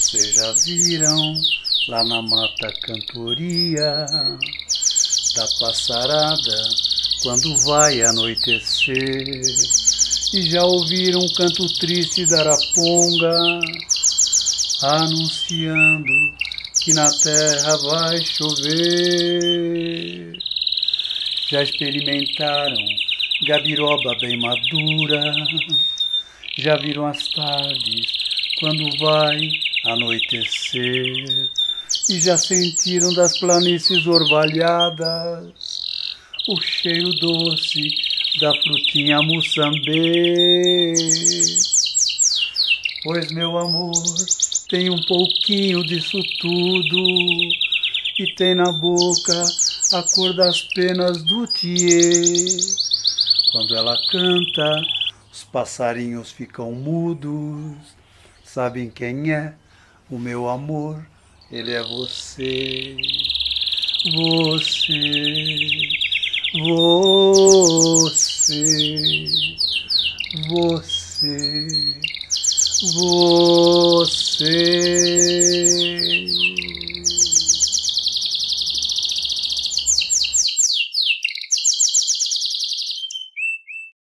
Vocês já viram lá na mata cantoria da passarada quando vai anoitecer? E já ouviram um canto triste da araponga anunciando que na terra vai chover? Já experimentaram gabiroba bem madura? Já viram as tardes quando vai anoitecer? E já sentiram das planícies orvalhadas o cheiro doce da frutinha moçambê? Pois, meu amor, tem um pouquinho disso tudo e tem na boca a cor das penas do tiê. Quando ela canta, os passarinhos ficam mudos. Sabem quem é? O meu amor, ele é você. Você, você, você, você.